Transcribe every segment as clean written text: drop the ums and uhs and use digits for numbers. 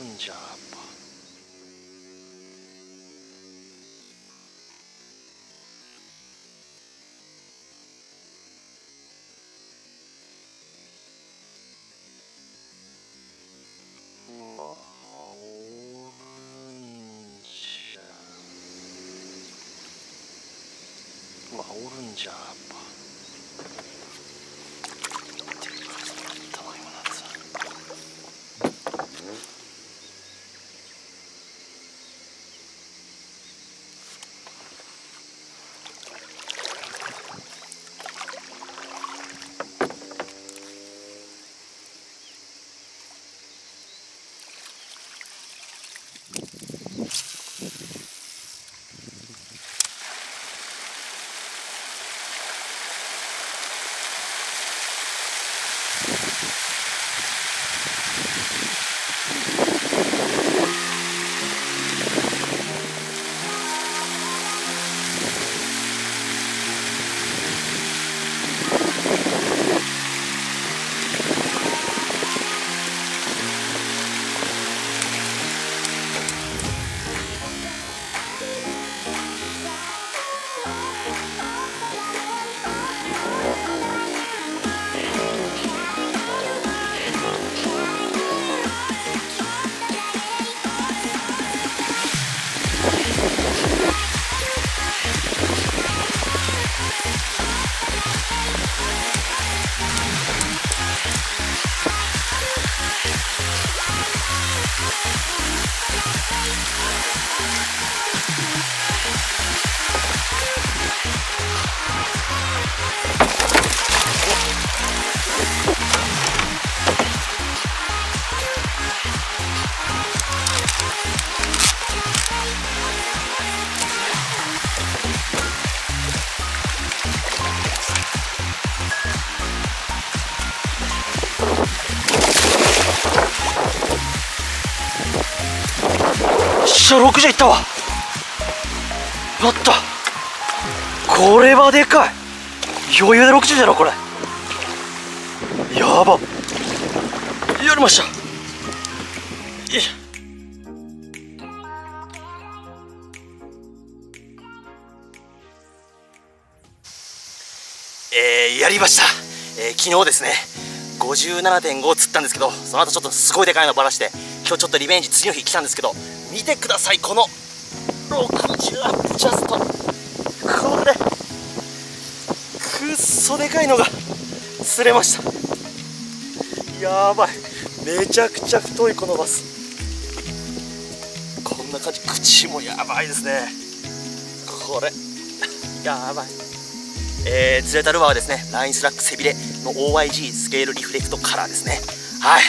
んじゃやっぱ。おるんじゃやっぱ。60いったわ。やった。これはでかい。余裕で60じゃろこれ。やば。やりました。よいしょ。やりました。昨日ですね 57.5 釣ったんですけど、その後ちょっとすごいでかいのばらして、今日ちょっとリベンジ次の日来たんですけど、見てください、この60アップジャスト。これくっそでかいのが釣れました。やばい、めちゃくちゃ太いこのバス。こんな感じ。口もやばいですね。これやばい。釣れたルアーはですね、ラインスラック背びれの OYG スケールリフレクトカラーですね。はい、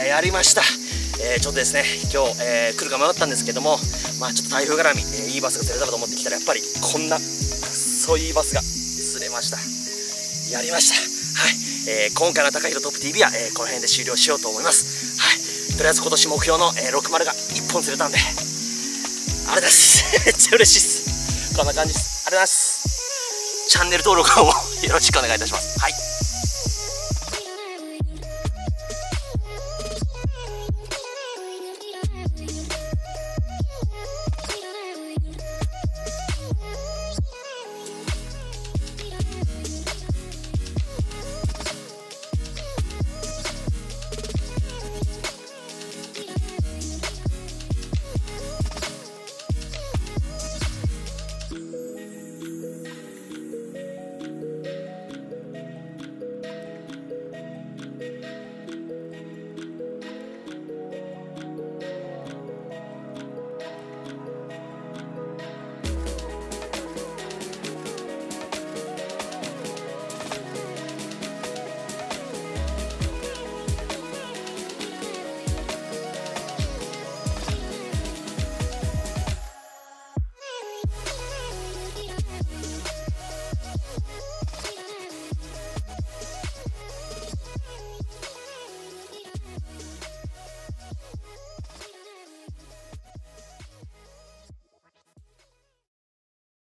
やりました。ちょっとですね、今日、来るか迷ったんですけども、まあちょっと台風絡み、いいバスが釣れたらと思ってきたら、やっぱりこんなくっそいいバスが釣れました。やりました。はい、今回の高弘トップ TV は、この辺で終了しようと思います。はい、とりあえず今年目標の、60が1本釣れたんで、あれです。めっちゃ嬉しいです。こんな感じです。ありがとうございます。チャンネル登録もよろしくお願いいたします。はい。